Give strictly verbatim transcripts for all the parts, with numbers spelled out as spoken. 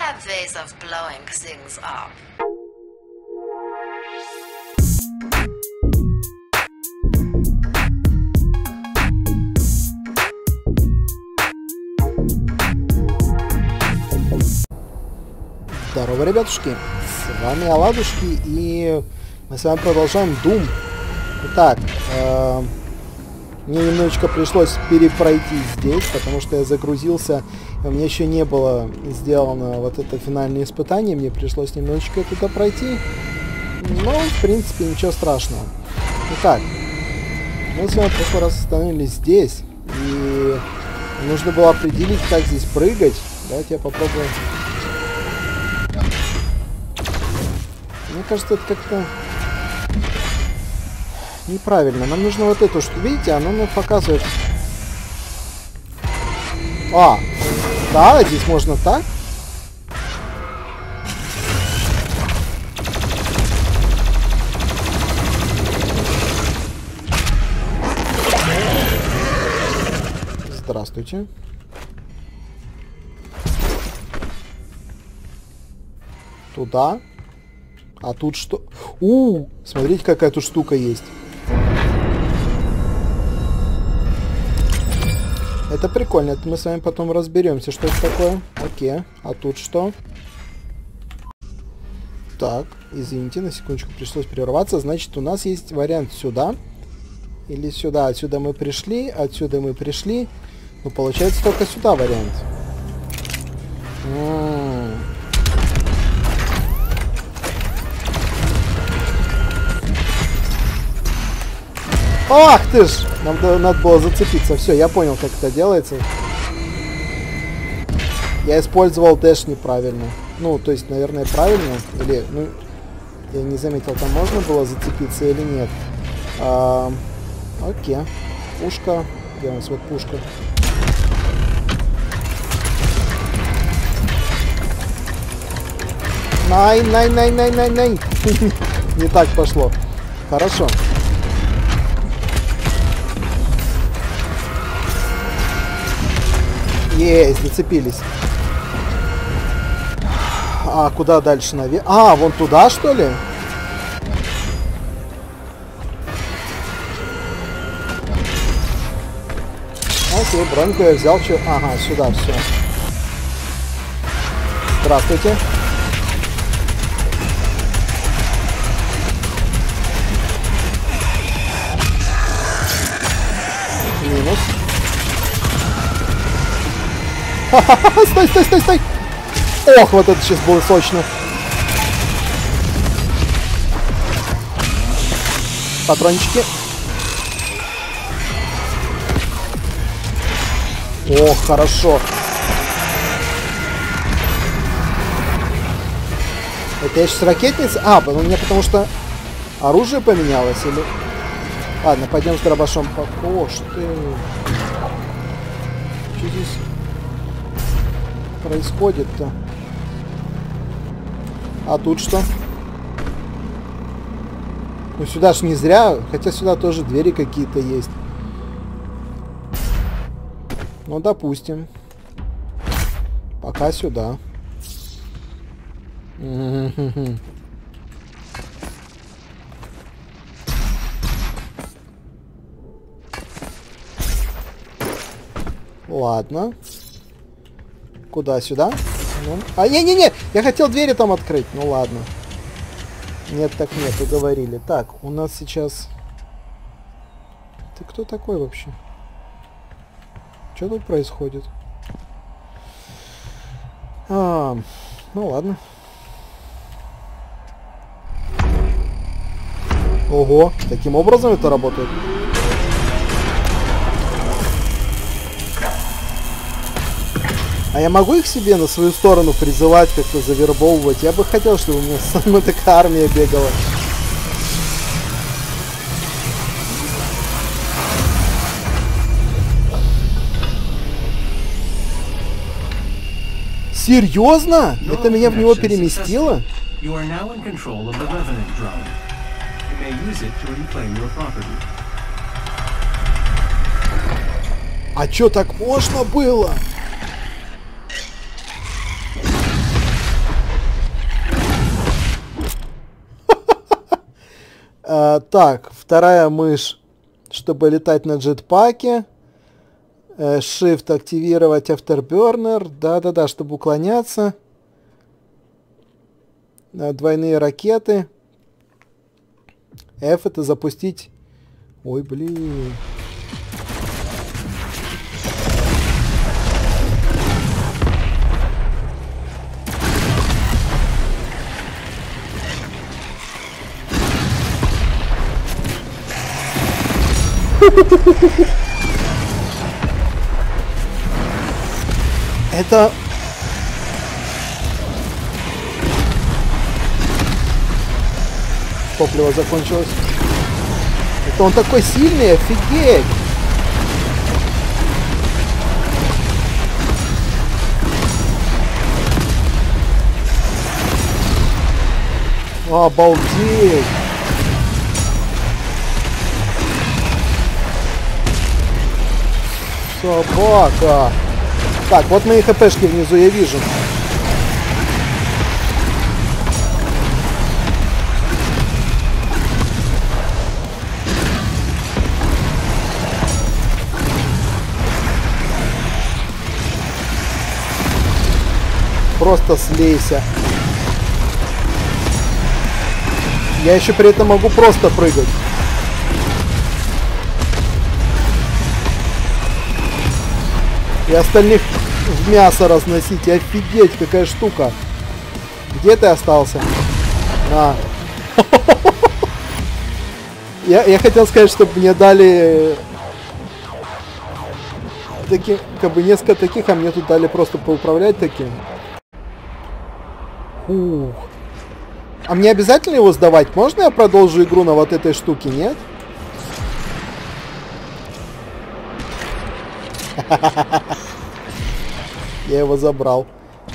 have ways of blowing things up. Здорово, ребятушки, с вами Оладушки, и мы с вами продолжаем Doom. Итак, э, мне немножечко пришлось перепройти здесь, потому что я загрузился, и у меня еще не было сделано вот это финальное испытание, мне пришлось немножечко туда пройти, но, в принципе, ничего страшного. Итак, мы с вами в прошлый раз остановились здесь, и нужно было определить, как здесь прыгать. Давайте я попробую. Мне кажется, это как-то неправильно. Нам нужно вот эту штуку. Видите, оно нам показывает. А, да, здесь можно так. Здравствуйте. Туда. А тут что? У, смотрите, какая тут штука есть. Это прикольно. Это мы с вами потом разберемся, что это такое. Окей. А тут что? Так, извините, на секундочку пришлось прерваться. Значит, у нас есть вариант сюда. Или сюда. Отсюда мы пришли. Отсюда мы пришли. Ну, получается, только сюда вариант. М-м-м. Ах ты ж! Нам надо было зацепиться. Все, я понял, как это делается. Я использовал дэш неправильно. Ну, то есть, наверное, правильно. Или, ну, я не заметил, там можно было зацепиться или нет. А, окей. Пушка. Где у нас вот пушка? Най, най, най, най, най, най. Не так пошло. Хорошо. Есть, зацепились. А куда дальше наверх? А, вон туда, что ли? Окей, броньку я взял. Чё? Ага, сюда, все. Здравствуйте. Минус. Стой, стой, стой, стой! Ох, вот это сейчас было сочно. Патрончики. Ох, хорошо. Это я сейчас ракетница? А, у меня потому что оружие поменялось или... Ладно, пойдем с дробашом. О, что ты... Что здесь происходит-то? А тут что? Ну сюда ж не зря, хотя сюда тоже двери какие-то есть. Ну, допустим. Пока сюда. Ладно. Куда? Сюда? Ну. А, не-не-не! Я хотел двери там открыть. Ну ладно. Нет, так нет, уговорили. Так, у нас сейчас... Ты кто такой вообще? Что тут происходит? А, ну ладно. Ого, таким образом это работает. А я могу их себе на свою сторону призывать, как-то завербовывать? Я бы хотел, чтобы у меня самая такая армия бегала. Серьезно? Это меня в него переместило? А чё, так можно было? А, так, вторая мышь, чтобы летать на джетпаке. Э, Shift активировать Afterburner. Да-да-да, чтобы уклоняться. Э, двойные ракеты. F это запустить. Ой, блин. Это... Топливо закончилось. Это он такой сильный, офигеть! Обалдеть! Собака! Так, вот мои хпшки внизу я вижу. Просто слейся. Я еще при этом могу просто прыгать. И остальных в мясо разносить. Офигеть, какая штука. Где ты остался? На. Я, я хотел сказать, чтобы мне дали... Таки, как бы несколько таких, а мне тут дали просто поуправлять таким. Фух. А мне обязательно его сдавать? Можно я продолжу игру на вот этой штуке, нет? Я его забрал.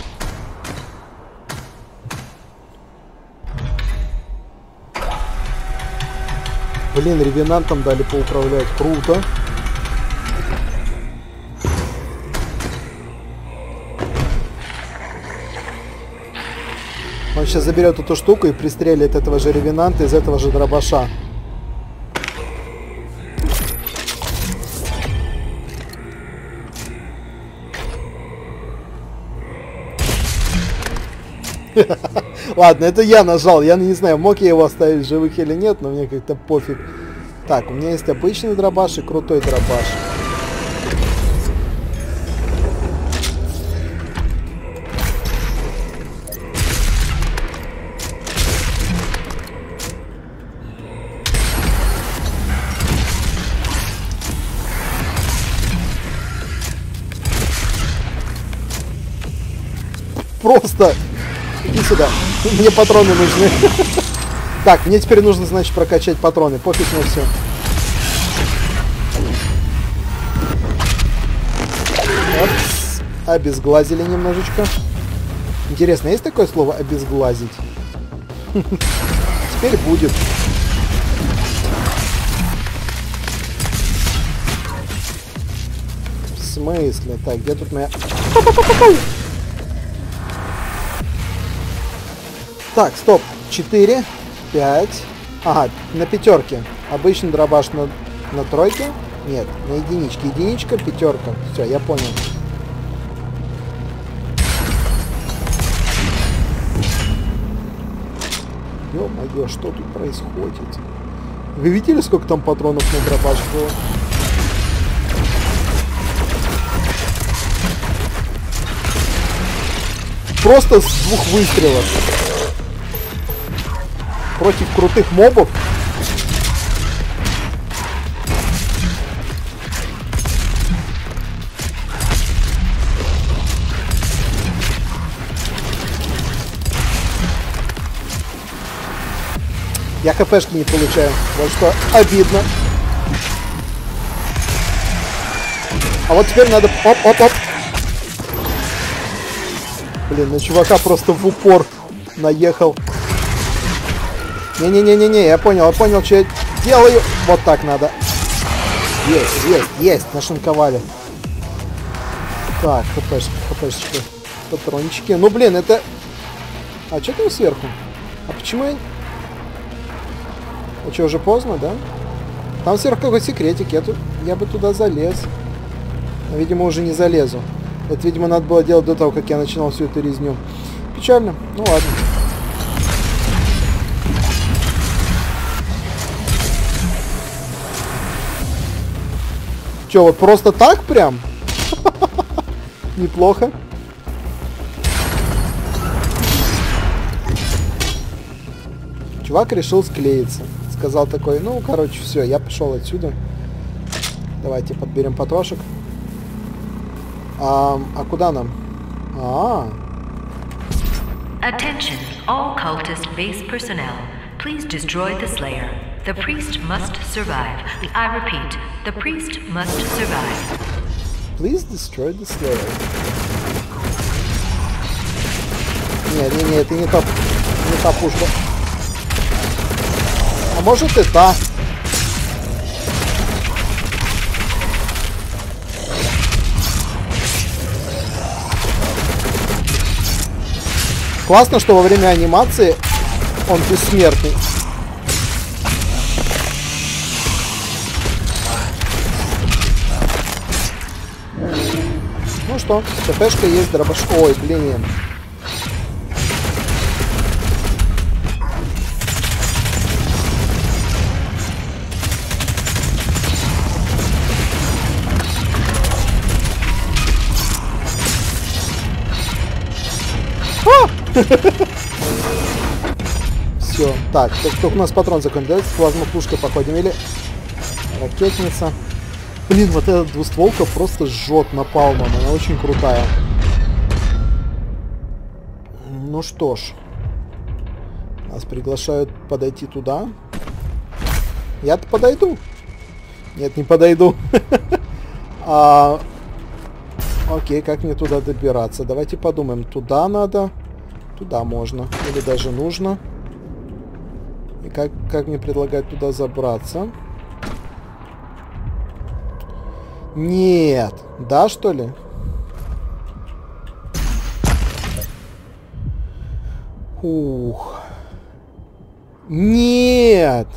Блин, ревенантом дали поуправлять. Круто. Он сейчас заберет эту штуку и пристрелит этого же ревенанта из этого же дробаша. Ладно, это я нажал. Я не знаю, мог я его оставить в живых или нет, но мне как-то пофиг. Так, у меня есть обычный дробаш и крутой дробаш. Просто иди сюда. Мне патроны нужны. Так, мне теперь нужно, значит, прокачать патроны. Пофиг на все. Опс. Обезглазили немножечко. Интересно, есть такое слово обезглазить? Теперь будет. В смысле? Так, где тут моя... Так, стоп. четыре, пять. Ага, на пятерке. Обычный дробаш на, на тройке. Нет, на единичке. Единичка, пятерка. Все, я понял. Ё-моё, что тут происходит? Вы видели, сколько там патронов на дробаш было? Просто с двух выстрелов. Против крутых мобов. Я хпшки не получаю. Вот что обидно. А вот теперь надо... Оп-оп-оп. Блин, на чувака просто в упор наехал. Не-не-не-не-не, я понял, я понял, что я делаю. Вот так надо. Есть, есть, есть, нашинковали. Так, хпшки, хпшечки, патрончики. Ну, блин, это... А что там сверху? А почему я... А что, уже поздно, да? Там сверху какой секретик. Я, тут, я бы туда залез. Но, видимо, уже не залезу. Это, видимо, надо было делать до того, как я начинал всю эту резню. Печально. Ну ладно. Че, вот просто так прям? Неплохо. Чувак решил склеиться. Сказал такой, ну, короче, все, я пошел отсюда. Давайте подберем потрошек. А, а куда нам? А, -а, а. Attention, all cultist base personnel. Please destroy the Slayer. The priest must survive. I repeat, the priest must survive. Please destroy the Slayer. Не, не, не, это не та, не та пушка. А может и та. Классно, что во время анимации он бессмертный. Ну что, ТПшка есть, дробаш... Ой, блин. Все, так, только у нас патрон закончился, плазма пушка походим, или ракетница. Блин, вот эта двустволка просто жжет напалмом, она очень крутая. Ну что ж, нас приглашают подойти туда. Я-то подойду. Нет, не подойду. а, окей, как мне туда добираться? Давайте подумаем. Туда надо, туда можно, или даже нужно. И как, как мне предлагают туда забраться? Нет. Да, что ли? Ух. Нет.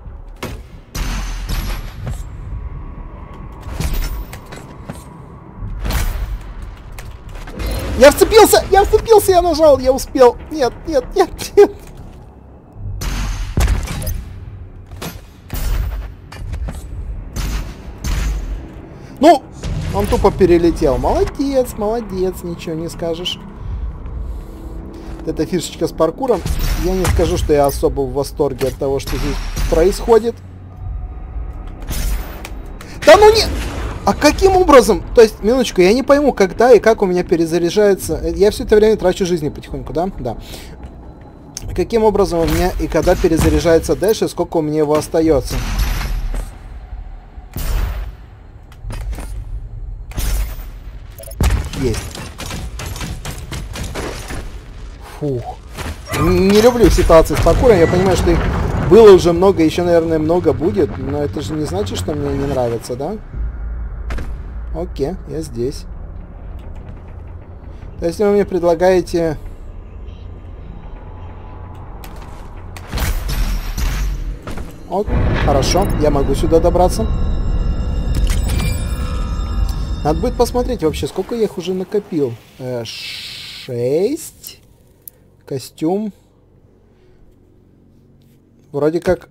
Я вцепился! Я вцепился! Я нажал! Я успел! Нет, нет, нет, нет! Ну, он тупо перелетел. Молодец, молодец, ничего не скажешь. Эта фишечка с паркуром. Я не скажу, что я особо в восторге от того, что здесь происходит. Да ну не... А каким образом? То есть, минуточку, я не пойму, когда и как у меня перезаряжается. Я все это время трачу жизни потихоньку, да? Да. Каким образом у меня и когда перезаряжается дэш, и сколько у меня его остается? Есть. Фух. Не люблю ситуации с паркуром. Я понимаю, что их было уже много, еще, наверное, много будет. Но это же не значит, что мне не нравится, да? Окей, я здесь. То есть вы мне предлагаете... О, хорошо, я могу сюда добраться. Надо будет посмотреть вообще, сколько я их уже накопил. Э, шесть. Костюм. Вроде как...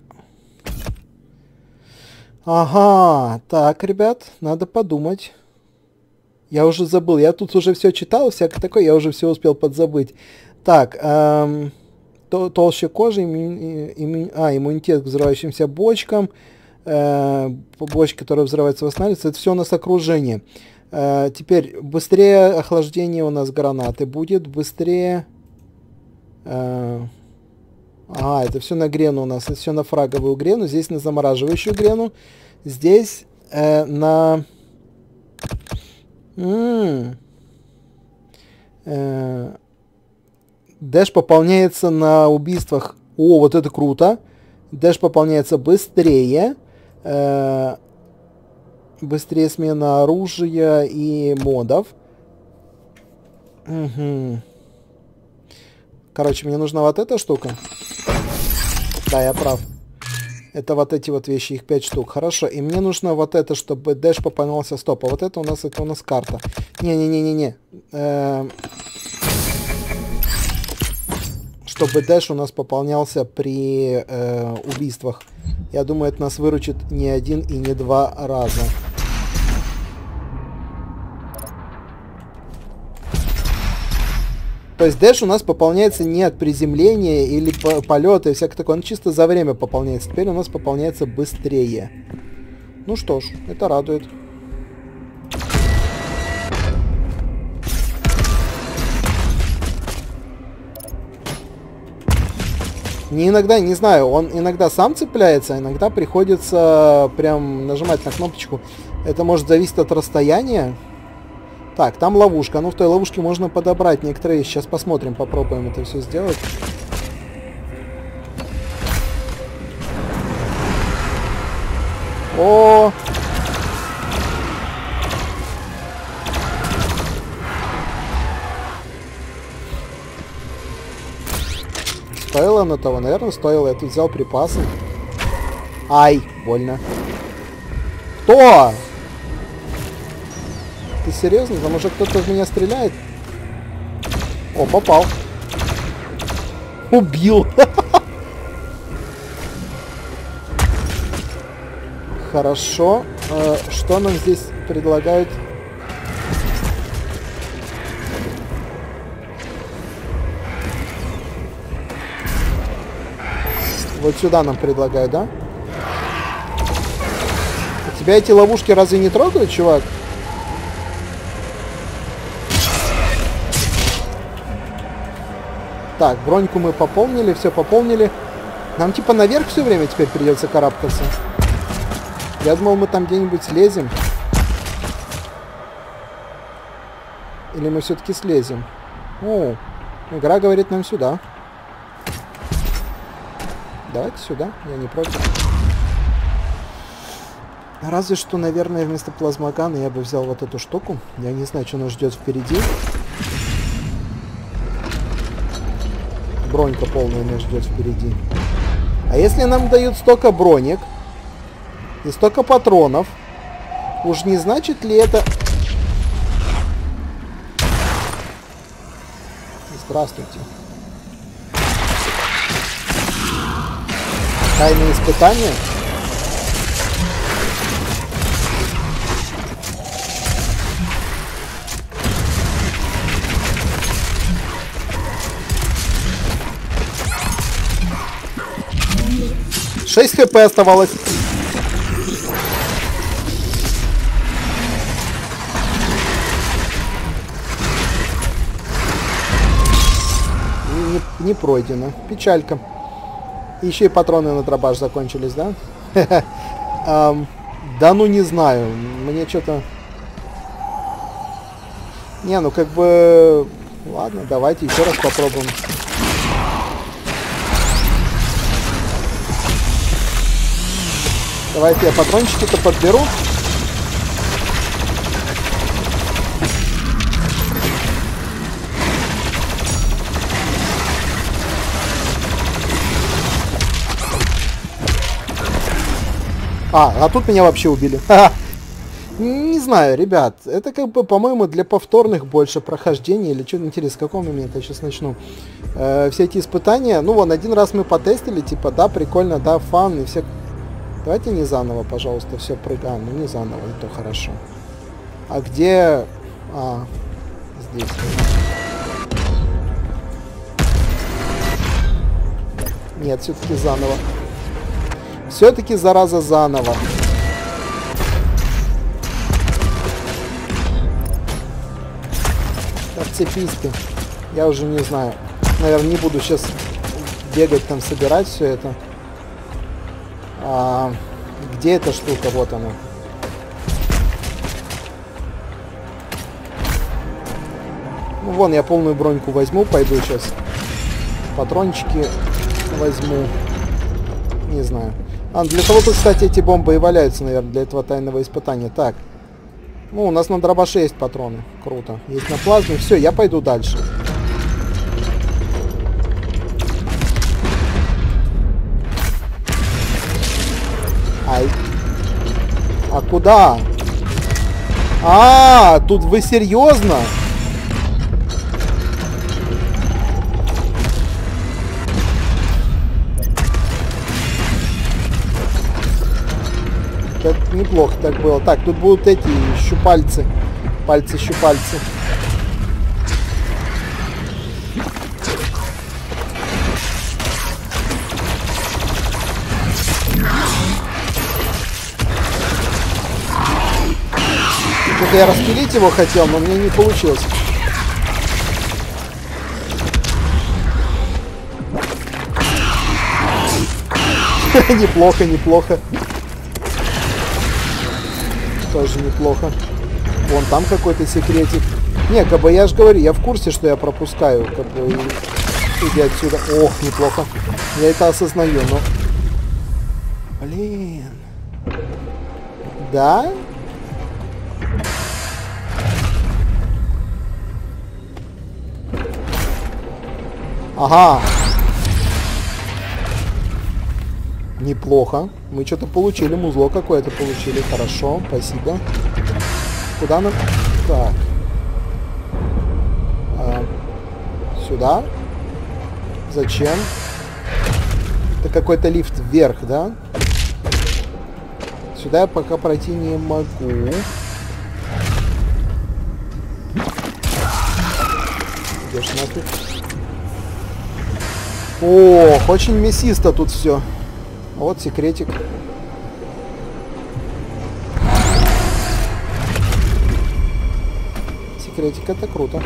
Ага, так, ребят, надо подумать. Я уже забыл, я тут уже все читал, всякое такое, я уже все успел подзабыть. Так, эм, то, толще кожи, имму, имму, а, иммунитет к взрывающимся бочкам, э, бочки, которые взрываются, восстанавливаются, это все у нас окружение. Э, теперь, быстрее охлаждение у нас гранаты будет, быстрее... Э, Ага, это все на грену у нас, это все на фраговую грену, здесь на замораживающую грену, здесь э, на... М-м. Э, дэш пополняется на убийствах. О, вот это круто. Дэш пополняется быстрее. Э, быстрее смена оружия и модов. Угу. Короче, мне нужна вот эта штука. Да, я прав. Это вот эти вот вещи, их пять штук. Хорошо, и мне нужно вот это, чтобы дэш пополнялся. Стоп, а вот это у нас, это у нас карта. Не-не-не-не-не. Эм... Чтобы дэш у нас пополнялся при э, убийствах. Я думаю, это нас выручит не один и не два раза. То есть дэш у нас пополняется не от приземления или по полета и всякое такое. Он чисто за время пополняется. Теперь у нас пополняется быстрее. Ну что ж, это радует. Не иногда, не знаю, он иногда сам цепляется, а иногда приходится прям нажимать на кнопочку. Это может зависеть от расстояния. Так, там ловушка. Ну, в той ловушке можно подобрать некоторые. Сейчас посмотрим, попробуем это все сделать. О! Стоило на того? Наверное, стоило. Я тут взял припасы. Ай, больно. Кто? Ты серьезно? Там уже кто-то в меня стреляет? О, попал. Убил. Хорошо. Э, что нам здесь предлагают? Вот сюда нам предлагают, да? У тебя эти ловушки разве не трогают, чувак? Так, броньку мы пополнили, все пополнили. Нам типа наверх все время теперь придется карабкаться. Я думал, мы там где-нибудь слезем. Или мы все-таки слезем? О, игра говорит нам сюда. Давайте сюда, я не против. Разве что, наверное, вместо плазмогана я бы взял вот эту штуку. Я не знаю, что нас ждет впереди. Бронька полная нас ждет впереди. А если нам дают столько бронек и столько патронов, уж не значит ли это... Здравствуйте. Тайные испытания? шесть хп оставалось. Не, не пройдено. Печалька. Еще и патроны на дробаш закончились, да? um, да ну не знаю. Мне что-то... Не, ну как бы... Ладно, давайте еще раз попробуем. Давайте я патрончики-то подберу. А, а тут меня вообще убили. Не знаю, ребят, это как бы, по-моему, для повторных больше прохождений или что-то интересно. С какого момента я сейчас начну? Э, все эти испытания, ну вон, один раз мы потестили, типа, да, прикольно, да, фан и все... Давайте не заново, пожалуйста, все прыгаем. Ну, не заново, и то хорошо. А где... А, здесь. Нет, все-таки заново. Все-таки, зараза, заново. Отцепись ты. Я уже не знаю. Наверное, не буду сейчас бегать там, собирать все это. А, где эта штука? Вот она. Ну, вон, я полную броньку возьму, пойду сейчас. Патрончики возьму. Не знаю. А, для того-то, кстати, эти бомбы и валяются, наверное, для этого тайного испытания. Так. Ну, у нас на дробаше есть патроны. Круто. Есть на плазме. Все, я пойду дальше. Куда? А, тут вы серьезно? Это неплохо так было. Так, тут будут эти щупальцы. Пальцы-щупальцы. Что-то я распилить его хотел, но мне не получилось. Неплохо, неплохо. Тоже неплохо. Вон там какой-то секретик. Не, как бы я же говорю, я в курсе, что я пропускаю. Как бы иди отсюда. Ох, неплохо. Я это осознаю, но... Блин. Да? Ага. Неплохо. Мы что-то получили. Музло какое-то получили. Хорошо. Спасибо. Куда нам? Так. А, сюда? Зачем? Это какой-то лифт вверх, да? Сюда я пока пройти не могу. Идешь нафиг. Ох, очень мясисто тут все. Вот секретик. Секретик, это круто.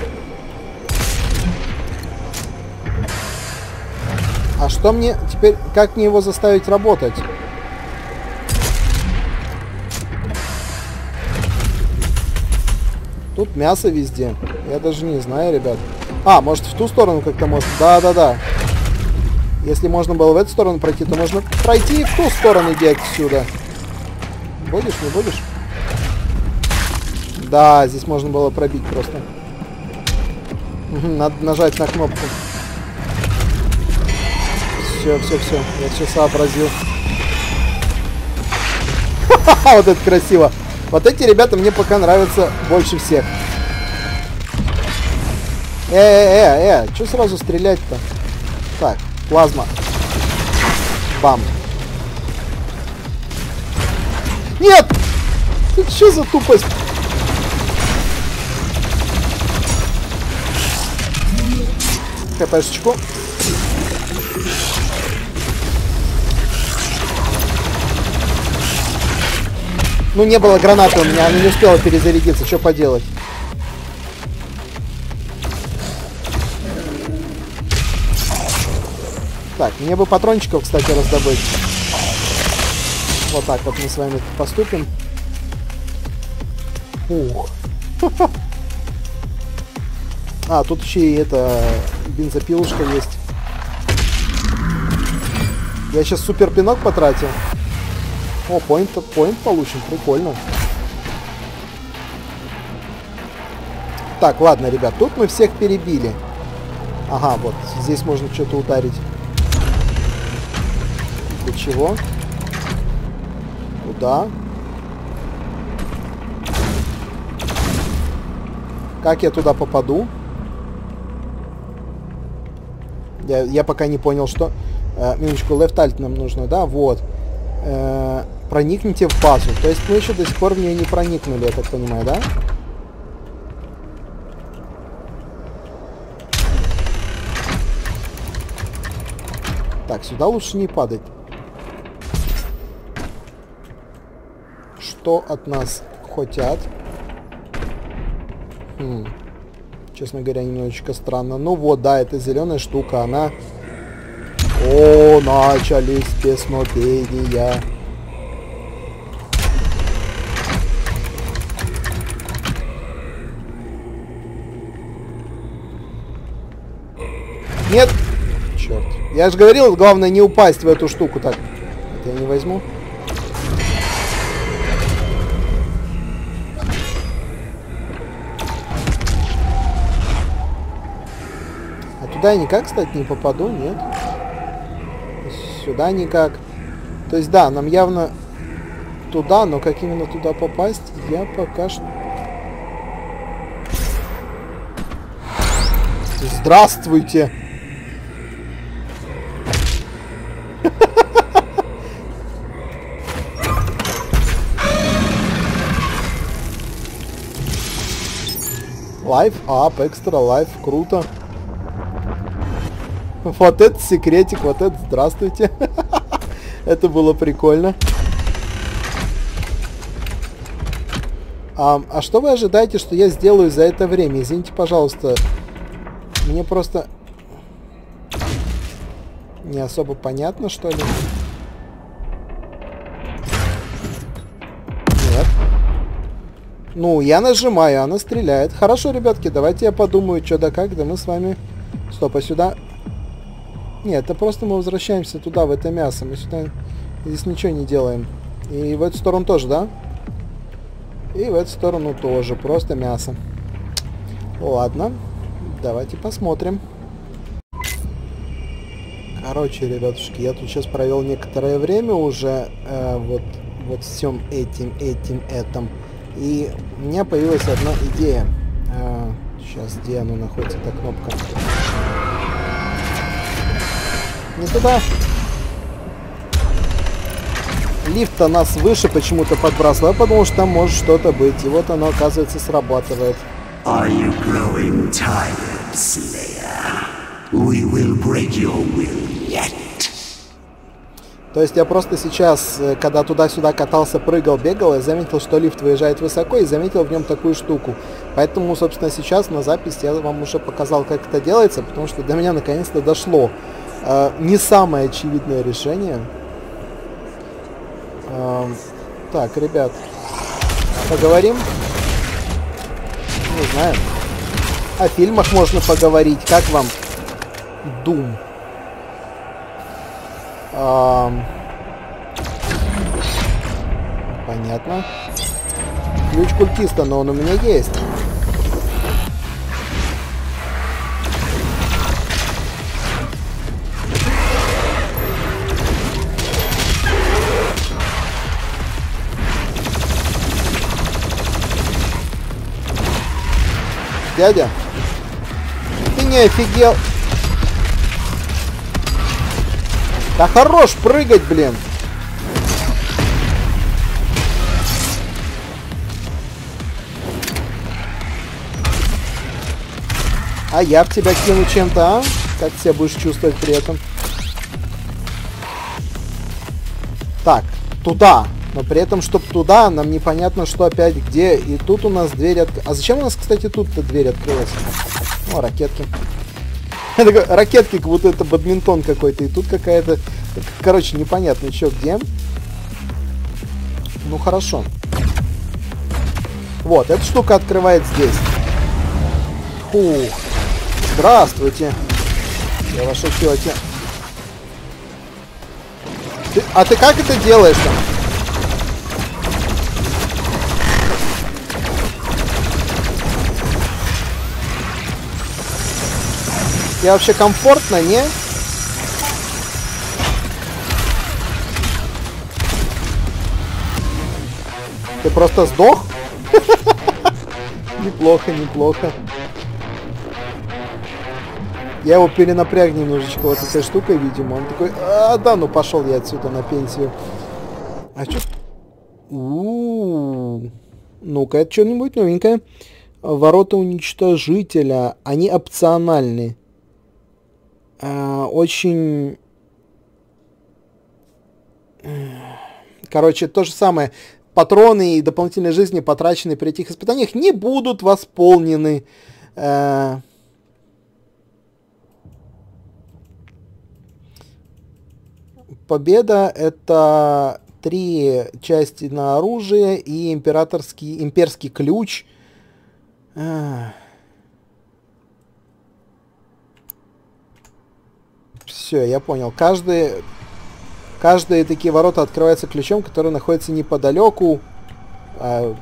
А что мне теперь... Как мне его заставить работать? Тут мясо везде. Я даже не знаю, ребят. А, может в ту сторону как-то можно? Да-да-да. Если можно было в эту сторону пройти, то можно пройти и в ту сторону, иди отсюда. Будешь, не будешь? Да, здесь можно было пробить просто. Надо нажать на кнопку. Все, все, все. Я все сообразил. Ха-ха-ха, вот это красиво. Вот эти ребята мне пока нравятся больше всех. Э-э-э, э, что сразу стрелять-то? Так, плазма. Бам. Нет! Это что за тупость? ХПшечку. Ну, не было гранаты у меня, она не успела перезарядиться. Что поделать? Так, мне бы патрончиков, кстати, раздобыть. Вот так вот мы с вами поступим. Ух. А, тут еще и это бензопилушка есть. Я сейчас супер пинок потратил. О, поинт, поинт получим, прикольно. Так, ладно, ребят, тут мы всех перебили. Ага, вот, здесь можно что-то ударить. Для чего? Куда? Как я туда попаду? Я, я пока не понял, что... Э, минуточку, left alt нам нужно, да? Вот. Э, проникните в базу. То есть мы еще до сих пор в нее не проникнули, я так понимаю, да? Так, сюда лучше не падать. Что от нас хотят? Хм. Честно говоря, немножечко странно. Ну вот, да, это зеленая штука, она... О, начались песнопения. Нет! Черт. Я же говорил, главное не упасть в эту штуку. Так, это я не возьму. А туда я никак, кстати, не попаду, нет? Сюда никак. То есть, да, нам явно туда, но как именно туда попасть, я пока что... Здравствуйте! Лайф ап, экстра лайф, круто. Вот это секретик, вот это здравствуйте. Это было прикольно. А, а что вы ожидаете, что я сделаю за это время? Извините, пожалуйста. Мне просто не особо понятно, что ли. Нет. Ну, я нажимаю, она стреляет. Хорошо, ребятки, давайте я подумаю, что да как, да мы с вами... Стоп, а сюда... Нет, это просто мы возвращаемся туда, в это мясо. Мы сюда здесь ничего не делаем. И в эту сторону тоже, да? И в эту сторону тоже, просто мясо. Ладно, давайте посмотрим. Короче, ребятушки, я тут сейчас провел некоторое время уже э, вот, вот всем этим, этим, этим. И у меня появилась одна идея. Э, сейчас, где она находится, эта кнопка? Не туда. Лифт-то нас выше почему-то подбрасывал. Я подумал, что там может что-то быть. И вот оно, оказывается, срабатывает. Are you growing tired, Slayer? We will break your will yet. То есть я просто сейчас, когда туда-сюда катался, прыгал, бегал, я заметил, что лифт выезжает высоко, и заметил в нем такую штуку. Поэтому, собственно, сейчас на запись я вам уже показал, как это делается, потому что до меня наконец-то дошло. Uh, не самое очевидное решение. Uh, так, ребят, поговорим? Не знаю. О фильмах можно поговорить. Как вам Doom? Uh, понятно. Ключ культиста, но он у меня есть. Дядя, ты не офигел? Да хорош прыгать, блин. А я в тебя кину чем-то, а? Как себя будешь чувствовать при этом? Так, туда. Но при этом, чтобы туда, нам непонятно, что опять где. И тут у нас дверь от... А зачем у нас, кстати, тут-то дверь открылась? О, ракетки. Ракетки, как будто это бадминтон какой-то. И тут какая-то... Короче, непонятно, что где. Ну, хорошо. Вот, эта штука открывает здесь. Фух. Здравствуйте. Я ваша тетя. Ты... А ты как это делаешь там? Я вообще комфортно, не? Ты просто сдох? Неплохо, неплохо. Я его перенапряг немножечко вот этой штукой, видимо. Он такой, а, да, ну пошел я отсюда на пенсию. А что? У-у-у. Ну-ка, это что-нибудь новенькое. Ворота уничтожителя. Они опциональны. Uh, очень... Короче, то же самое. Патроны и дополнительные жизни, потраченные при этих испытаниях, не будут восполнены. Uh... Победа — это три части на оружие и императорский, имперский ключ. Uh... Все, я понял. Каждый, каждые такие ворота открываются ключом, который находится неподалеку. А...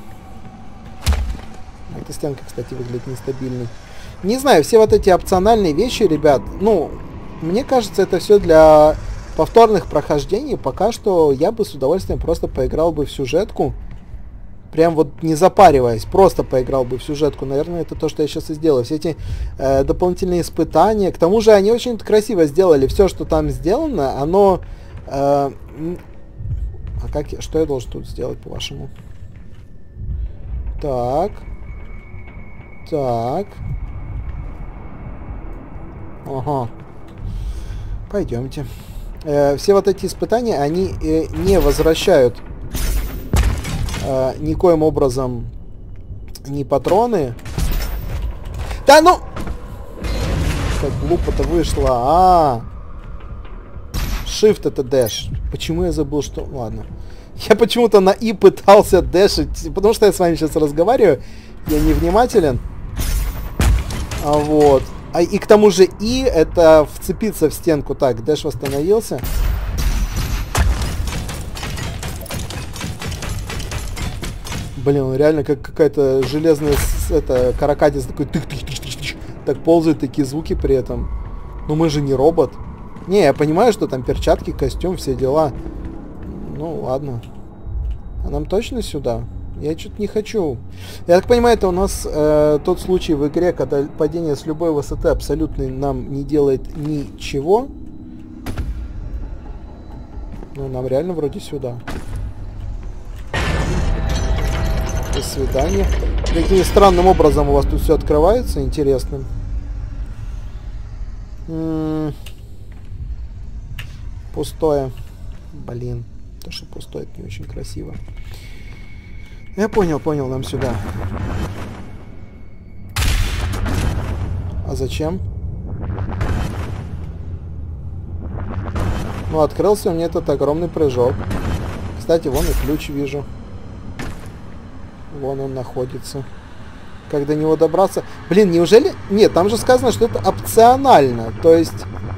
Эта стенка, кстати, выглядит нестабильной. Не знаю, все вот эти опциональные вещи, ребят, ну, мне кажется, это все для повторных прохождений пока что я бы с удовольствием просто поиграл бы в сюжетку. Прям вот не запариваясь, просто поиграл бы в сюжетку. Наверное, это то, что я сейчас и сделаю. Все эти э, дополнительные испытания. К тому же они очень красиво сделали. Все, что там сделано, оно... Э, а как я, что я должен тут сделать, по-вашему? Так. Так. Ага. Пойдемте. Э, все вот эти испытания, они э, не возвращают э, никоим образом ни патроны. Да ну! Как глупо-то вышло. А, Shift это dash. Почему я забыл, что... Ладно. Я почему-то на И пытался дэшить, потому что я с вами сейчас разговариваю. Я невнимателен. А вот. А, и к тому же И это вцепиться в стенку. Так, дэш восстановился. Блин, он реально как какая-то железная это, каракатица такой тых-тых-тых-тых-тых, так ползают такие звуки при этом. Но мы же не робот. Не, я понимаю, что там перчатки, костюм, все дела. Ну, ладно. А нам точно сюда? Я что-то не хочу. Я так понимаю, это у нас э, тот случай в игре, когда падение с любой высоты абсолютно нам не делает ничего. Ну, нам реально вроде сюда. До свидания. Каким странным образом у вас тут все открывается, интересным. М-м- пустое. Блин. То, что пустое, это не очень красиво. Я понял, понял, нам сюда. А зачем? Ну, открылся у меня этот огромный прыжок. Кстати, вон и ключ вижу. Вон он находится. Как до него добраться? Блин, неужели... Нет, там же сказано, что это опционально. То есть...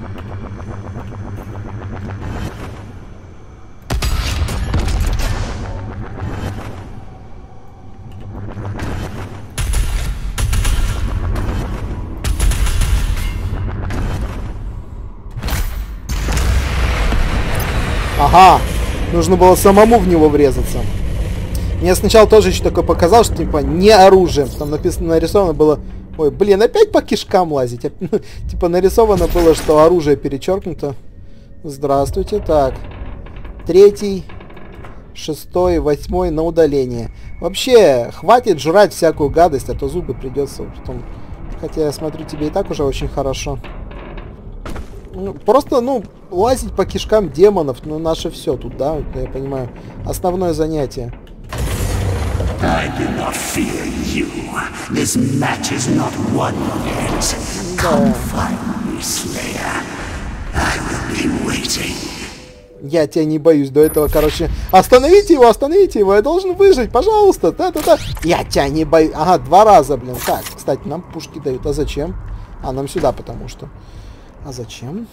Ага, нужно было самому в него врезаться. Мне сначала тоже еще такое показалось, что типа не оружием. Там написано, нарисовано было... Ой, блин, опять по кишкам лазить. Типа нарисовано было, что оружие перечеркнуто. Здравствуйте, так. Третий, шестой, восьмой на удаление. Вообще, хватит жрать всякую гадость, а то зубы придется потом... Хотя я смотрю, тебе и так уже очень хорошо. Ну, просто, ну, лазить по кишкам демонов, ну, наше все тут, да, я понимаю. Основное занятие. I do not fear you. This match is not won yet. Come find me, Slayer. I will be waiting. Я тебя не боюсь до этого, короче. Остановите его, остановите его, я должен выжить, пожалуйста. Да-да-да. Я тебя не боюсь. Ага, два раза, блин. Так, кстати, нам пушки дают. А зачем? А, нам сюда, потому что. А зачем?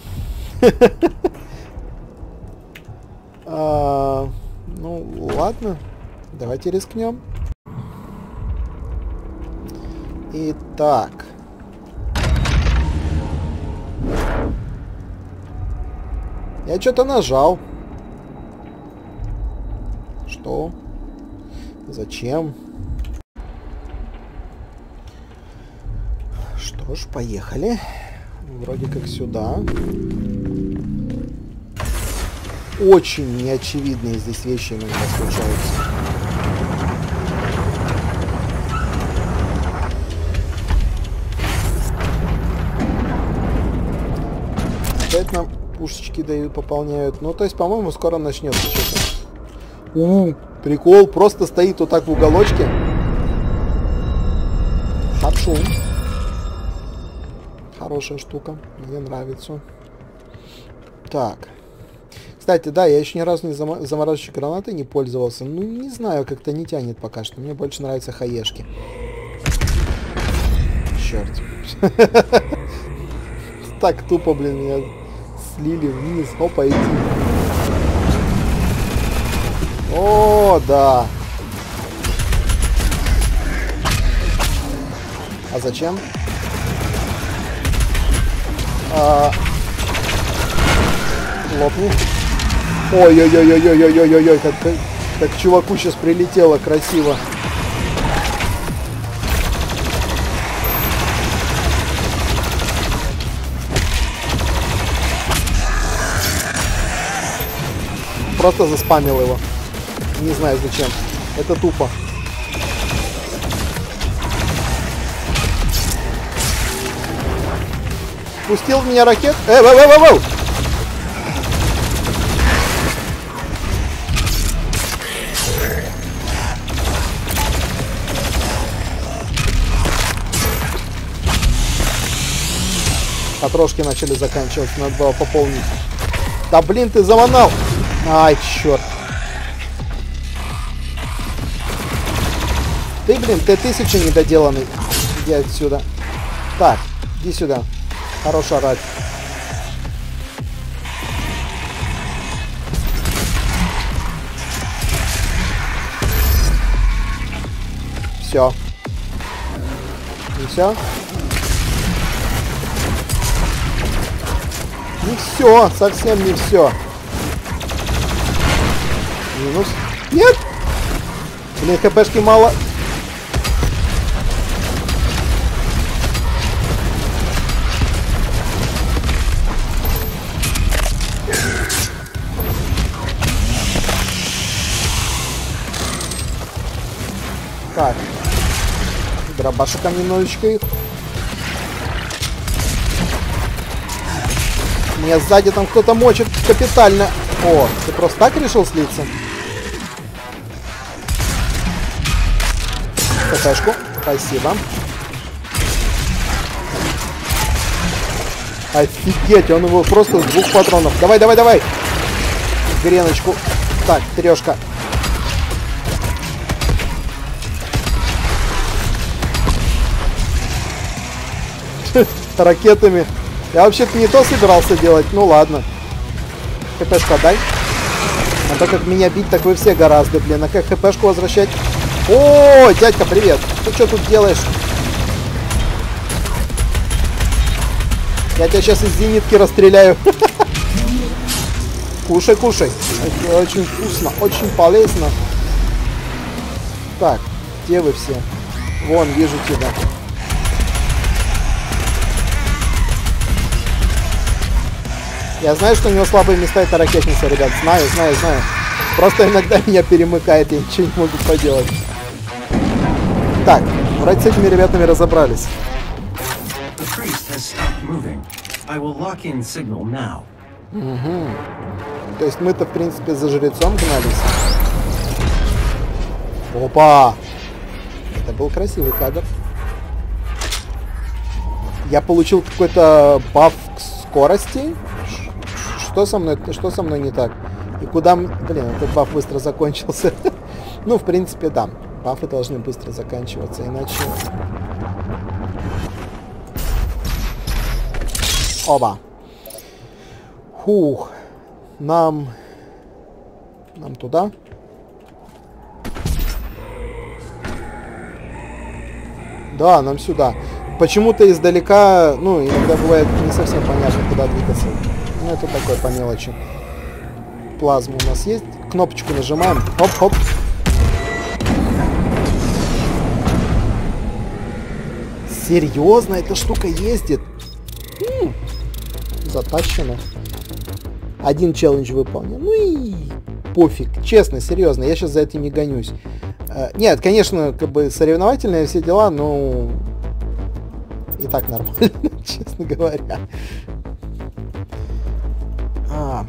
Ну, ладно. Давайте рискнем. Итак. Я что-то нажал. Что? Зачем? Что ж, поехали. Вроде как сюда. Очень неочевидные здесь вещи иногда случаются. Опять нам пушечки дают, пополняют. Ну, то есть, по-моему, скоро начнется что-то. У, прикол. Просто стоит вот так в уголочке. Хапшум. Хорошая штука. Мне нравится. Так. Кстати, да, я еще ни разу не зам... замораживающей гранатой не пользовался. Ну, не знаю, как-то не тянет пока что. Мне больше нравятся хаешки. Черт. Так тупо, блин, меня слили вниз. Опа, иди. О, да. А зачем? А... Лопни. Ой-ой-ой-ой-ой-ой-ой-ой, как, как, как чуваку сейчас прилетело красиво. Просто заспамил его. Не знаю зачем. Это тупо. Пустил в меня ракет. Эй, воу, воу, воу! Потрошки начали заканчиваться, надо было пополнить. Да блин, ты заманал! Ай, черт. Ты, блин, ты тысяча недоделанный. Иди отсюда. Так, иди сюда. Хорош орать. Все. Не все? Не все, совсем не все. Минус. Нет! Блин, хпшки мало. Так. Дробашиком немножечко их. Меня сзади там кто-то мочит капитально. О, ты просто так решил слиться? КТшку. Спасибо. Офигеть, он его просто с двух патронов. Давай, давай, давай. Греночку. Так, трешка. Ракетами. Я вообще-то не то собирался делать. Ну ладно. ХПшку отдай. А то как меня бить, так вы все гораздо, блин. А как ХПшку возвращать? О, дядька, привет. Ты что тут делаешь? Я тебя сейчас из зенитки расстреляю. Кушай, кушай. Это очень вкусно, очень полезно. Так, где вы все? Вон, вижу тебя. Я знаю, что у него слабые места — это ракетница, ребят. Знаю, знаю, знаю. Просто иногда меня перемыкает, я ничего не могу поделать. Так, вроде с этими ребятами разобрались. Угу. То есть мы-то, в принципе, за жрецом гнались. Опа! Это был красивый кадр. Я получил какой-то баф к скорости. Что со мной, что со мной не так? И куда... Блин, этот баф быстро закончился. Ну, в принципе, да. Бафы должны быстро заканчиваться, иначе... Оба. Фух. Нам... Нам туда. Да, нам сюда. Почему-то издалека, ну, иногда бывает не совсем понятно, куда двигаться. Ну, это такое по мелочи. Плазма у нас есть. Кнопочку нажимаем. Хоп-хоп. Серьезно, эта штука ездит? М-м, затащено. Один челлендж выполнен. Ну и пофиг. Честно, серьезно, я сейчас за этим не гонюсь. Э, нет, конечно, как бы соревновательные все дела, но и так нормально, честно говоря. А.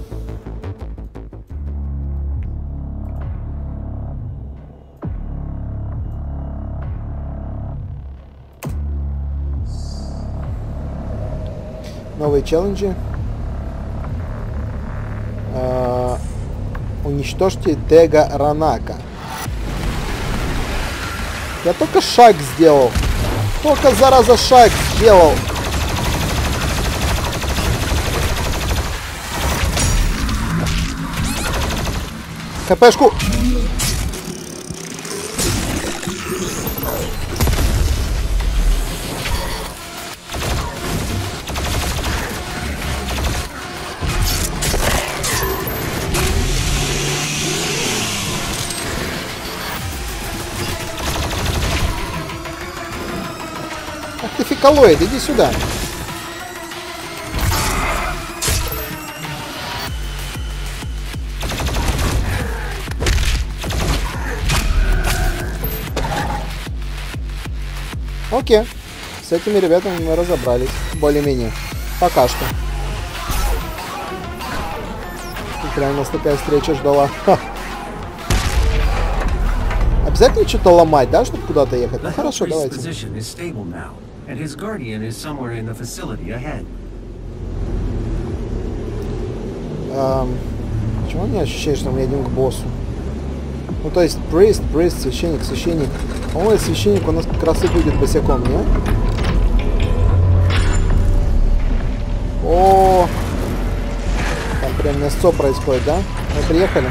Новые челленджи. А, уничтожьте Дега Ранака. Я только шаг сделал. Только, зараза, шаг сделал. ХПшку. Алкалоид, иди сюда. Окей. С этими ребятами мы разобрались. Более-менее. Пока что. Тут прям нас такая встреча ждала. Ха. Обязательно что-то ломать, да, чтобы куда-то ехать? Ну хорошо, давайте. Эм, почему у меня ощущение, что мы едем к боссу? Ну то есть, прист, прист, священник, священник. По-моему, священник у нас как раз и будет босиком, не? О, там прям мясцо происходит, да? Мы приехали.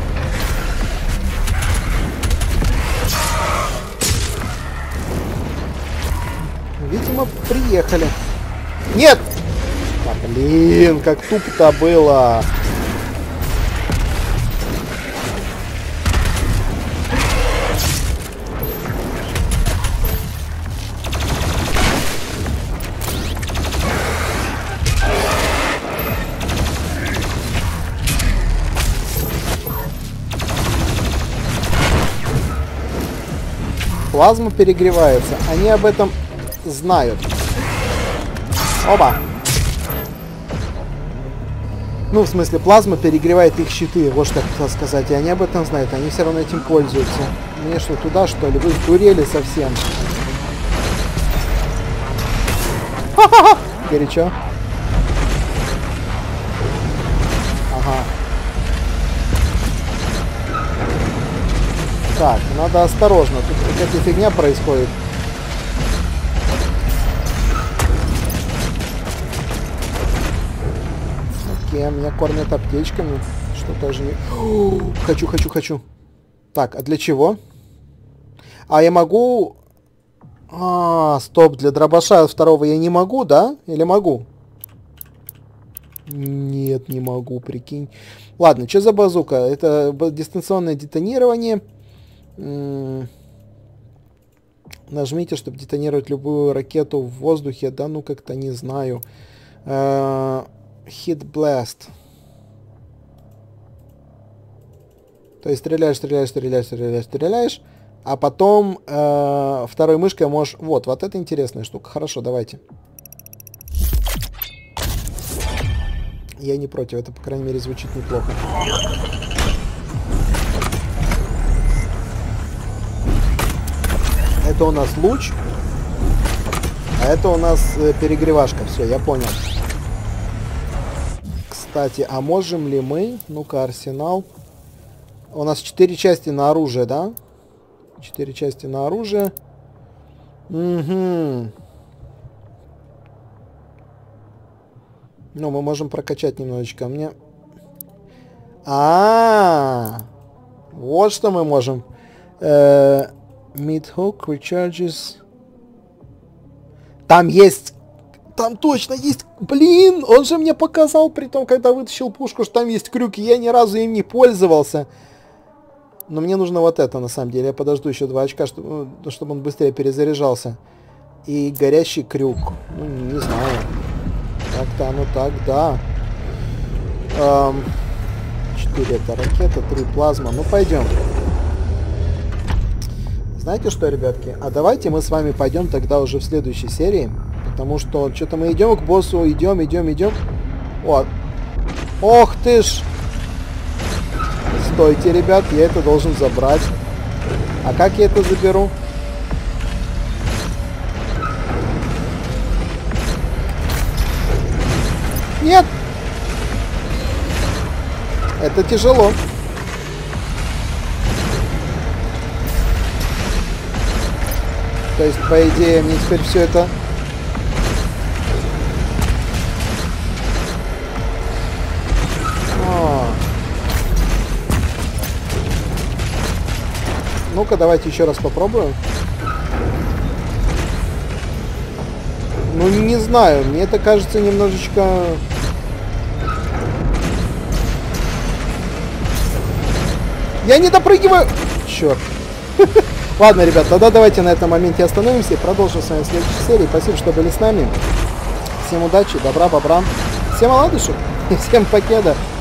Видимо, приехали. Нет! А, блин, как тупо-то было. Плазма перегревается. Они об этом знают. Оба. Ну, в смысле, плазма перегревает их щиты. Вот что я хотел сказать. И они об этом знают. Они все равно этим пользуются. Мне что, туда, что ли? Вы сдурели совсем. Ха-ха-ха! Горячо. Ага. Так, надо осторожно. Тут какая-то фигня происходит. Окей, меня кормят аптечками. Что тоже не... О, хочу, хочу, хочу. Так, а для чего? А я могу... А, стоп, для дробаша второго я не могу, да? Или могу? Нет, не могу, прикинь. Ладно, что за базука? Это дистанционное детонирование. Нажмите, чтобы детонировать любую ракету в воздухе. Да, ну как-то не знаю. Hit Blast. То есть стреляешь, стреляешь, стреляешь, стреляешь, стреляешь. А потом э, второй мышкой можешь... Вот, вот это интересная штука. Хорошо, давайте. Я не против. Это, по крайней мере, звучит неплохо. Это у нас луч, а это у нас э, перегревашка. Все, я понял. Кстати, а можем ли мы... Ну-ка, арсенал. У нас четыре части на оружие, да? четыре части на оружие. Угу. Ну, мы можем прокачать немножечко. Мне... А-а-а! Вот что мы можем... Э Mid hook recharges. Там есть... Там точно есть... Блин, он же мне показал, при том, когда вытащил пушку, что там есть крюки. Я ни разу им не пользовался. Но мне нужно вот это, на самом деле. Я подожду еще два очка, чтобы, чтобы он быстрее перезаряжался. И горящий крюк. Ну, не знаю. Так-то оно так, да. Эм, четыре это ракета, три плазма. Ну, пойдем. Знаете что, ребятки? А давайте мы с вами пойдем тогда уже в следующей серии. Потому что что-то мы идем к боссу, идем, идем, идем. Вот. Ох ты ж! Стойте, ребят, я это должен забрать. А как я это заберу? Нет! Это тяжело. То есть, по идее, мне теперь все это... О. Ну-ка, давайте еще раз попробуем. Ну, не знаю, мне это кажется немножечко... Я не допрыгиваю! Черт. Ладно, ребят, тогда давайте на этом моменте остановимся и продолжим с вами в следующей серии. Спасибо, что были с нами. Всем удачи, добра, бобра. Всем оладушек и всем покеда.